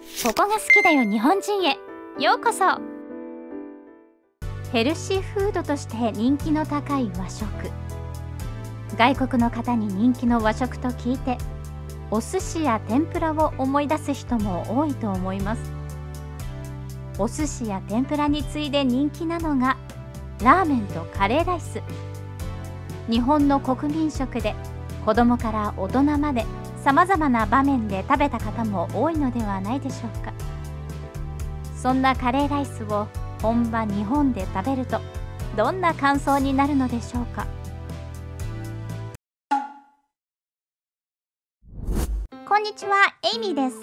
ここが好きだよ日本人へようこそ。ヘルシーフードとして人気の高い和食。外国の方に人気の和食と聞いて、お寿司や天ぷらを思い出す人も多いと思います。お寿司や天ぷらに次いで人気なのがラーメンとカレーライス。日本の国民食で、子供から大人までさまざまな場面で食べた方も多いのではないでしょうか。そんなカレーライスを本場日本で食べるとどんな感想になるのでしょうか。こんにちは、エイミーです。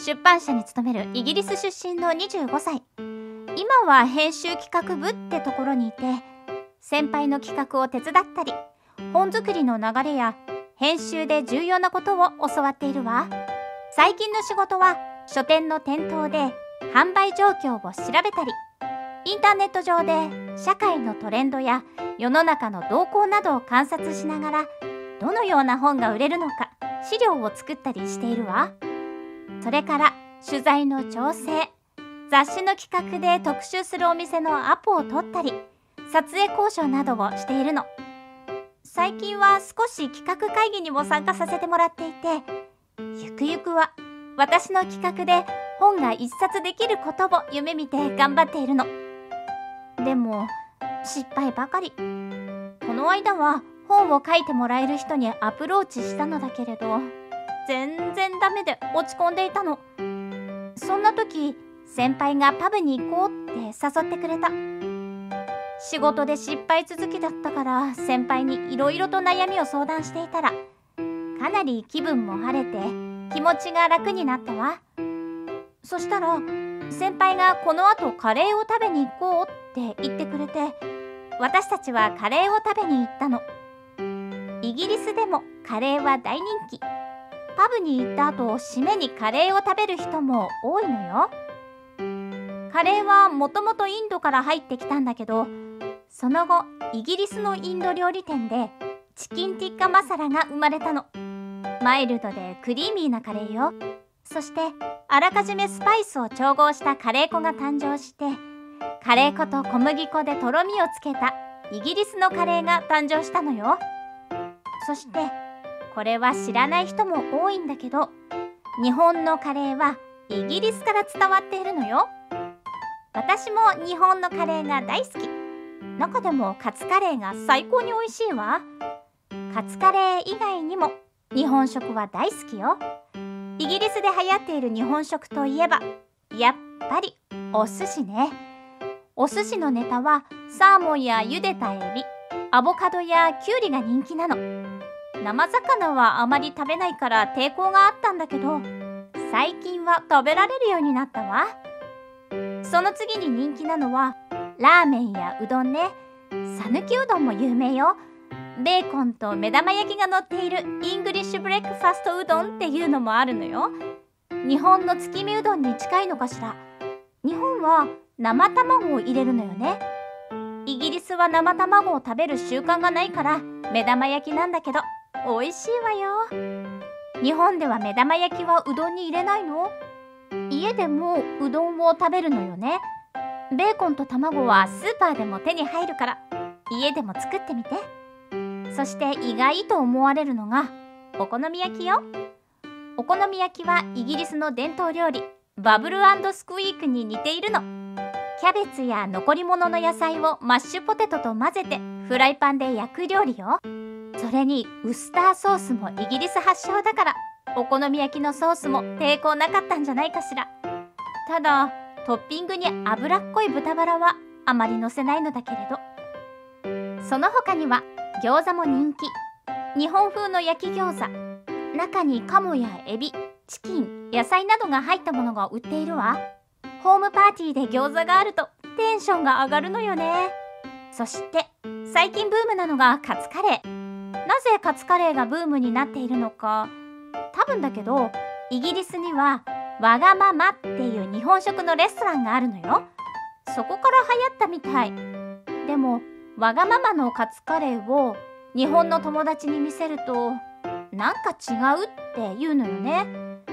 出版社に勤めるイギリス出身の25歳。今は編集企画部ってところにいて、先輩の企画を手伝ったり、本作りの流れや編集で重要なことを教わっているわ。最近の仕事は書店の店頭で販売状況を調べたり、インターネット上で社会のトレンドや世の中の動向などを観察しながら、どのような本が売れるのか資料を作ったりしているわ。それから取材の調整、雑誌の企画で特集するお店のアポを取ったり、撮影交渉などをしているの。最近は少し企画会議にも参加させてもらっていて、ゆくゆくは私の企画で本が一冊できることを夢見て頑張っているの。でも失敗ばかり。この間は本を書いてもらえる人にアプローチしたのだけれど、全然ダメで落ち込んでいたの。そんな時、先輩がパブに行こうって誘ってくれた。仕事で失敗続きだったから、先輩にいろいろと悩みを相談していたら、かなり気分も晴れて気持ちが楽になったわ。そしたら先輩がこの後カレーを食べに行こうって言ってくれて、私たちはカレーを食べに行ったの。イギリスでもカレーは大人気。パブに行った後、締めにカレーを食べる人も多いのよ。カレーはもともとインドから入ってきたんだけど、その後イギリスのインド料理店でチキンティッカマサラが生まれたの。マイルドでクリーミーなカレーよ。そしてあらかじめスパイスを調合したカレー粉が誕生して、カレー粉と小麦粉でとろみをつけたイギリスのカレーが誕生したのよ。そしてこれは知らない人も多いんだけど、日本のカレーはイギリスから伝わっているのよ。私も日本のカレーが大好き。中でもカツカレーが最高に美味しいわ。カツカレー以外にも日本食は大好きよ。イギリスで流行っている日本食といえば、やっぱりお寿司ね。お寿司のネタはサーモンや茹でたエビ、アボカドやキュウリが人気なの。生魚はあまり食べないから抵抗があったんだけど、最近は食べられるようになったわ。その次に人気なのはラーメンやうどんね。さぬきうどんも有名よ。ベーコンと目玉焼きが乗っているイングリッシュブレックファストうどんっていうのもあるのよ。日本の月見うどんに近いのかしら。日本は生卵を入れるのよね。イギリスは生卵を食べる習慣がないから目玉焼きなんだけど、美味しいわよ。日本では目玉焼きはうどんに入れないの？家でもうどんを食べるのよね。ベーコンと卵はスーパーでも手に入るから、家でも作ってみて。そして意外と思われるのがお好み焼きよ。お好み焼きはイギリスの伝統料理バブル&スクイークに似ているの。キャベツや残り物の野菜をマッシュポテトと混ぜてフライパンで焼く料理よ。それにウスターソースもイギリス発祥だから、お好み焼きのソースも抵抗なかったんじゃないかしら。ただトッピングに脂っこい豚バラはあまり乗せないのだけれど。その他には餃子も人気。日本風の焼き餃子、中に鴨やエビ、チキン、野菜などが入ったものが売っているわ。ホームパーティーで餃子があるとテンションが上がるのよね。そして最近ブームなのがカツカレー。なぜカツカレーがブームになっているのか、多分だけどイギリスにはわがままっていう日本食のレストランがあるのよ。そこから流行ったみたい。でもわがままのカツカレーを日本の友達に見せると、なんか違うって言うのよね。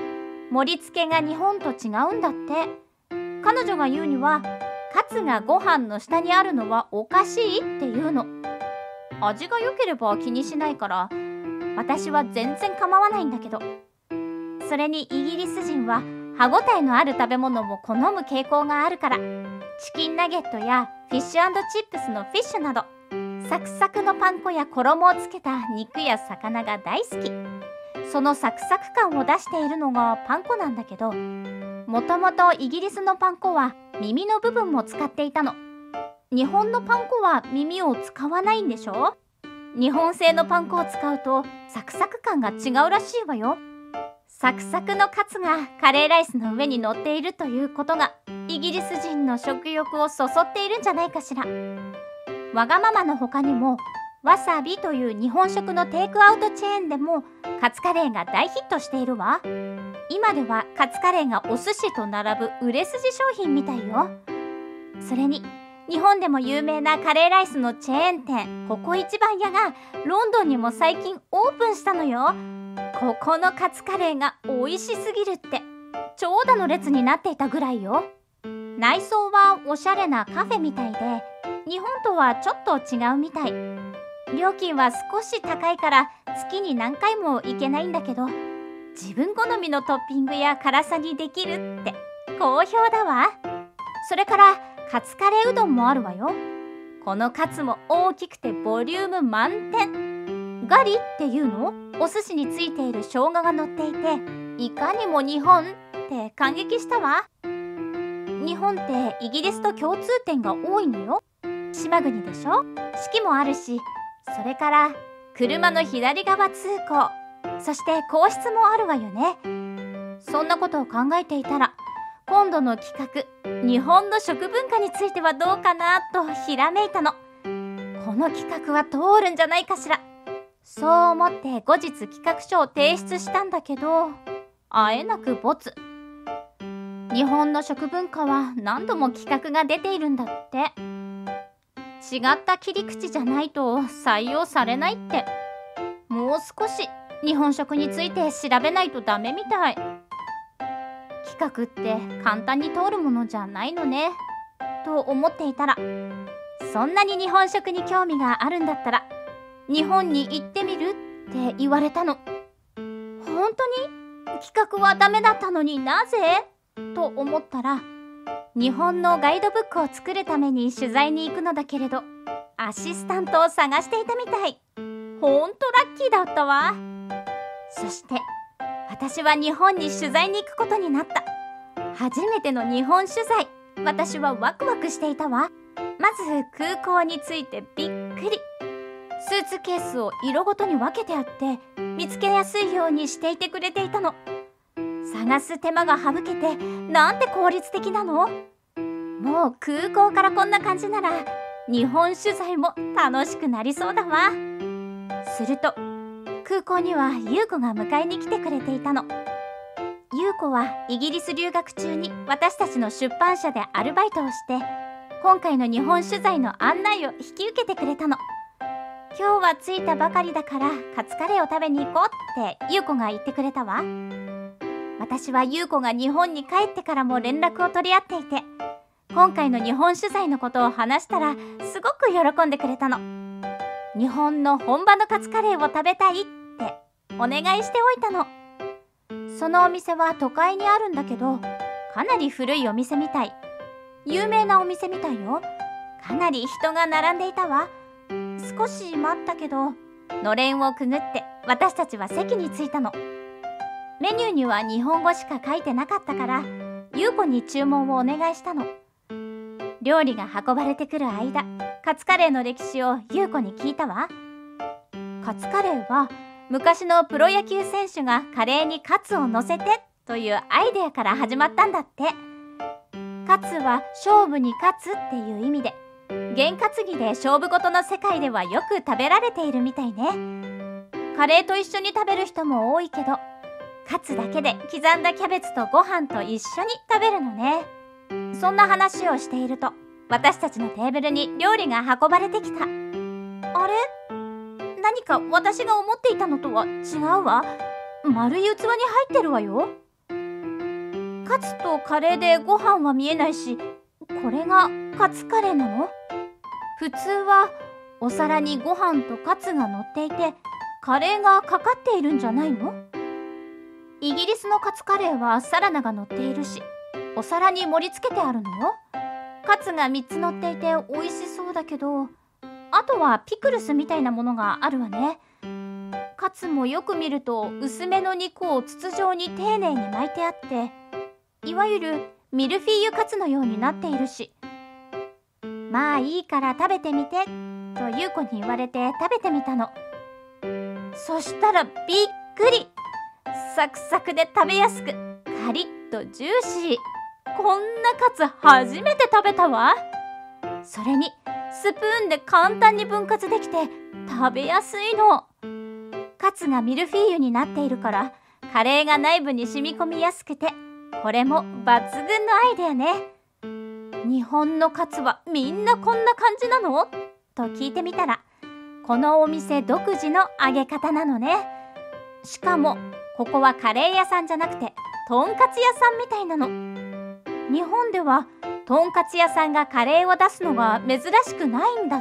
盛り付けが日本と違うんだって。彼女が言うには、カツがご飯の下にあるのはおかしいって言うの。味が良ければ気にしないから、私は全然構わないんだけど。それにイギリス人は歯ごたえのある食べ物を好む傾向があるから、チキンナゲットやフィッシュ&チップスのフィッシュなど、サクサクのパン粉や衣をつけた肉や魚が大好き。そのサクサク感を出しているのがパン粉なんだけど、もともとイギリスのパン粉は耳の部分も使っていたの。日本のパン粉は耳を使わないんでしょ？日本製のパン粉を使うとサクサク感が違うらしいわよ。サクサクのカツがカレーライスの上に乗っているということがイギリス人の食欲をそそっているんじゃないかしら。わがままの他にもわさびという日本食のテイクアウトチェーンでもカツカレーが大ヒットしているわ。今ではカツカレーがお寿司と並ぶ売れ筋商品みたいよ。それに日本でも有名なカレーライスのチェーン店ココ一番屋がロンドンにも最近オープンしたのよ。ここのカツカレーが美味しすぎるって長蛇の列になっていたぐらいよ。内装はおしゃれなカフェみたいで、日本とはちょっと違うみたい。料金は少し高いから月に何回も行けないんだけど、自分好みのトッピングや辛さにできるって好評だわ。それからカツカレーうどんもあるわよ。このカツも大きくてボリューム満点。ガリっていうの？お寿司についている生姜が乗っていて、いかにも日本って感激したわ。日本ってイギリスと共通点が多いのよ。島国でしょ？四季もあるし、それから車の左側通行、そして皇室もあるわよね。そんなことを考えていたら、今度の企画、日本の食文化についてはどうかなとひらめいたの。この企画は通るんじゃないかしら。そう思って後日企画書を提出したんだけど、あえなくボツ。日本の食文化は何度も企画が出ているんだって。違った切り口じゃないと採用されないって。もう少し日本食について調べないとダメみたい。企画って簡単に通るものじゃないのねと思っていたら、そんなに日本食に興味があるんだったら日本に行ってみるって言われたの。本当に？企画はダメだったのになぜ？と思ったら、日本のガイドブックを作るために取材に行くのだけれど、アシスタントを探していたみたい。ほんとラッキーだったわ。そして私は日本に取材に行くことになった。初めての日本取材。私はワクワクしていたわ。まず空港に着いてびっくり。スーツケースを色ごとに分けてあって見つけやすいようにしていてくれていたの。探す手間が省けてなんて効率的なの。もう空港からこんな感じなら日本取材も楽しくなりそうだわ。すると空港には優子が迎えに来てくれていたの。優子はイギリス留学中に私たちの出版社でアルバイトをして、今回の日本取材の案内を引き受けてくれたの。今日は着いたばかりだからカツカレーを食べに行こうって優子が言ってくれたわ。私は優子が日本に帰ってからも連絡を取り合っていて、今回の日本取材のことを話したらすごく喜んでくれたの。日本の本場のカツカレーを食べたいってお願いしておいたの。そのお店は都会にあるんだけど、かなり古いお店みたい。有名なお店みたいよ。かなり人が並んでいたわ。少し待ったけど、のれんをくぐって私たちは席に着いたの。メニューには日本語しか書いてなかったから、優子に注文をお願いしたの。料理が運ばれてくる間、カツカレーの歴史を優子に聞いたわ。カツカレーは昔のプロ野球選手がカレーにカツを乗せてというアイデアから始まったんだって。カツは勝負に勝つっていう意味で、験担ぎで勝負事の世界ではよく食べられているみたいね。カレーと一緒に食べる人も多いけど、カツだけで刻んだキャベツとご飯と一緒に食べるのね。そんな話をしていると、私たちのテーブルに料理が運ばれてきた。あれ？何か私が思っていたのとは違うわ。丸い器に入ってるわよ。 カツとカレーでご飯は見えないし、これがカツカレーなの？普通はお皿にご飯とカツが乗っていて、カレーがかかっているんじゃないの？イギリスのカツカレーはサラダが乗っているし、お皿に盛り付けてあるのよ。カツが3つ乗っていて美味しそうだけど、あとはピクルスみたいなものがあるわね。カツもよく見ると薄めの肉を筒状に丁寧に巻いてあって、いわゆるミルフィーユカツのようになっているし、まあいいから食べてみてと優子に言われて食べてみたの。そしたらびっくり。サクサクで食べやすく、カリッとジューシー。こんなカツ初めて食べたわ。それにスプーンで簡単に分割できて食べやすいの。カツがミルフィーユになっているから、カレーが内部に染み込みやすくて、これも抜群のアイデアね。日本のカツはみんなこんな感じなの？と聞いてみたら、このお店独自の揚げ方なのね。しかもここはカレー屋さんじゃなくてとんかつ屋さんみたいなの。日本ではとんかつ屋さんがカレーを出すのが珍しくないんだって。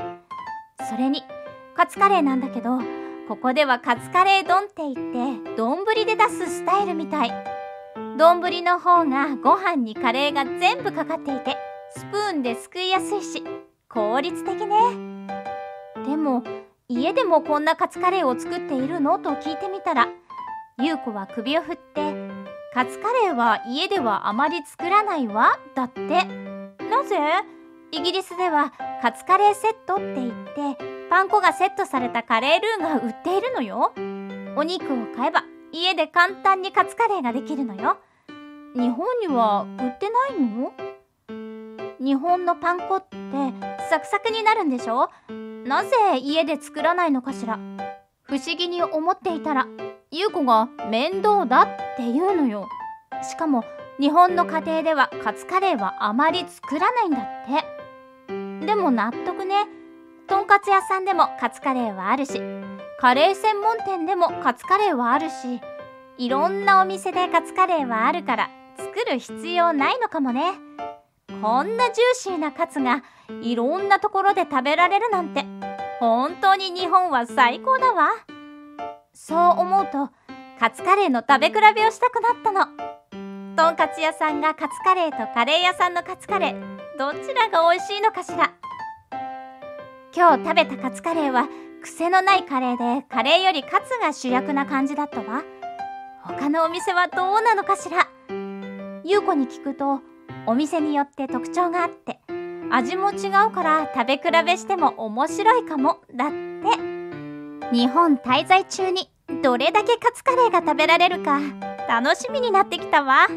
それにカツカレーなんだけど、ここではカツカレー丼って言って丼で出すスタイルみたい。丼の方がご飯にカレーが全部かかっていて、スプーンですくいやすいし効率的ね。でも家でもこんなカツカレーを作っているの？と聞いてみたら、優子は首を振って、カツカレーは家ではあまり作らないわだって。なぜ？イギリスではカツカレーセットって言って、パン粉がセットされたカレールーが売っているのよ。お肉を買えば家で簡単にカツカレーができるのよ。日本には売ってないの？日本のパン粉ってサクサクになるんでしょ？なぜ家で作らないのかしら。不思議に思っていたら、優子が面倒だって言うのよ。しかも日本の家庭ではカツカレーはあまり作らないんだって。でも納得ね。とんかつ屋さんでもカツカレーはあるし、カレー専門店でもカツカレーはあるし、いろんなお店でカツカレーはあるから作る必要ないのかもね。こんなジューシーなカツがいろんなところで食べられるなんて、本当に日本は最高だわ。そう思うとカツカレーの食べ比べをしたくなったの。とんかつ屋さんがカツカレーとカレー屋さんのカツカレー、どちらが美味しいのかしら。今日食べたカツカレーは癖のないカレーで、カレーよりカツが主役な感じだったわ。他のお店はどうなのかしら。優子に聞くと、お店によって特徴があって、味も違うから食べ比べしても面白いかもだって。日本滞在中にどれだけカツカレーが食べられるか楽しみになってきたわ。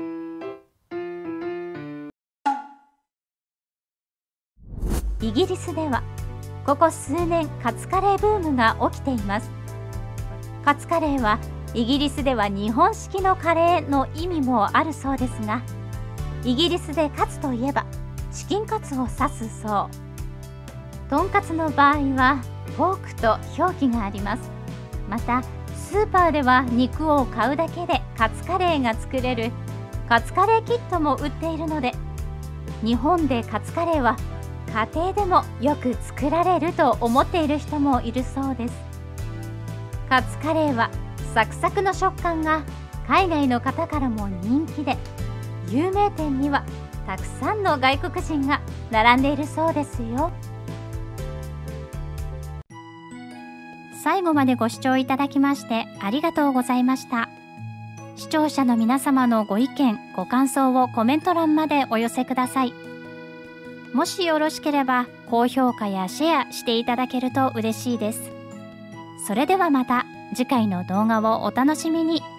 イギリスではここ数年カツカレーブームが起きています。カツカレーはイギリスでは日本式のカレーの意味もあるそうですが、イギリスでカツといえばチキンカツを指すそう。とんかつの場合はフォークと表記があります。またスーパーでは肉を買うだけでカツカレーが作れるカツカレーキットも売っているので、日本でカツカレーは家庭でもよく作られると思っている人もいるそうです。カツカレーはサクサクの食感が海外の方からも人気で、有名店にはたくさんの外国人が並んでいるそうですよ。最後までご視聴いただきましてありがとうございました。視聴者の皆様のご意見ご感想をコメント欄までお寄せください。もしよろしければ高評価やシェアしていただけると嬉しいです。それではまた次回の動画をお楽しみに。